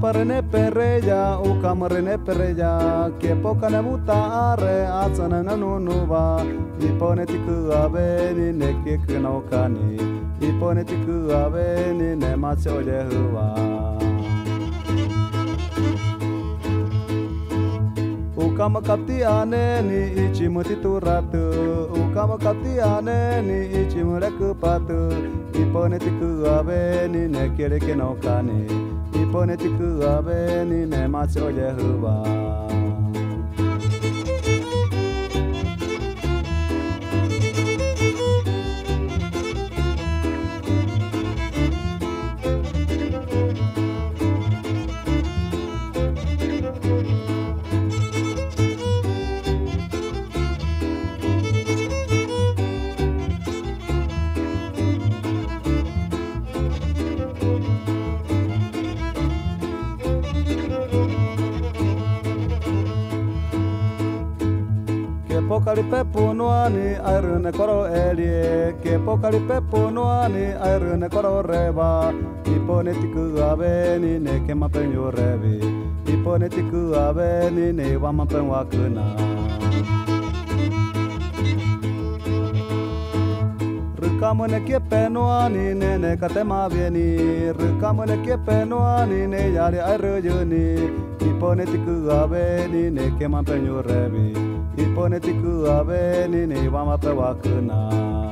parene perreya, ukamarene perreya, que poca ne mutare, atsana nanunuva, ipone tiku aveni ne ke naukani, ipone tiku aveni ne macho jehuva. Ukama kapti ane ni ichimu tituratu, ukama kapti ane ni ichimu rekupatu, ipone tiku aveni ne kere ke naukani, ipone tiku aveni ne macho jehuva. Pokali pepu noani airune koro elie, ke pokali pepu noani airune koro reba, ipone tiku aveni ne ke mapenyo revi, ipone tiku aveni ne wa mapen wakuna. Rukamo ne ke penoani ne katema vieni, rukamo ne ke penoani ne yari airujuni, ipone tiku aveni ne ke mapenyo revi. Ipone tiku aveni ne wa mapen wakuna.